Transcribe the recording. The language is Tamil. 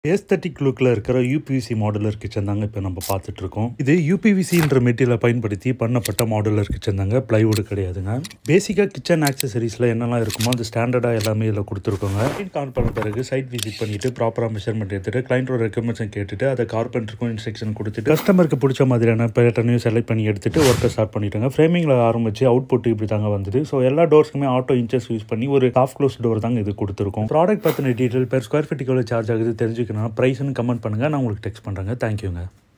ஏஸ்தட்டிக் லுக்கில் இருக்கிற யூபிவிசி மாடுலர் கிச்சன் தாங்க இப்போ நம்ம பார்த்துட்டு இருக்கோம். இது யூபிவிசின்ற மெட்டீரியலை பயன்படுத்தி பண்ணப்பட்ட மாடுலர் கிச்சன் தாங்க, பிளைவுட் கிடையாதுங்க. பேசிக்காக கிச்சன் ஆக்சசரிஸில் என்னெல்லாம் இருக்குமோ அது ஸ்டாண்டர்டாக எல்லாமே இதில் கொடுத்துருக்கோங்க. கால் பண்ண பிறகு சைட் விசிட் பண்ணிட்டு ப்ராப்பராக மெஷர்மெண்ட் எடுத்துட்டு கிளைண்டோட ரெக்கமெண்டேஷன் கேட்டுட்டு அதை கார்பெண்டருக்கும் இன்ஸ்ட்ரக்ஷன் கொடுத்துட்டு கஸ்டமருக்கு பிடிச்ச மாதிரியான பேட்டர்னையும் செலக்ட் பண்ணி எடுத்துட்டு ஒர்க்கை ஸ்டார்ட் பண்ணிட்டாங்க. ஃப்ரேமிங்கில் ஆரம்பிச்சு அவுட்புட் இப்படி தாங்க வந்தது. ஸோ எல்லா டோர்ஸ்க்குமே ஆட்டோ இன்ச்சஸ் யூஸ் பண்ணி ஒரு சாஃப்ட் க்ளோஸ் டோர் தாங்க இது கொடுத்துருக்கோம். ப்ராடக்ட் பற்றின டீட்டெயில் பெர் ஸ்கொயர் ஃபீட்டுக்கு எவ்வளோ சார்ஜ் ஆகுது தெரிஞ்சுக்கணும். ப்ரைஸ்னு கமெண்ட் பண்ணுங்கள், நான் உங்களுக்கு டெக்ஸ்ட் பண்ணுறேங்க. தேங்க்யூங்க.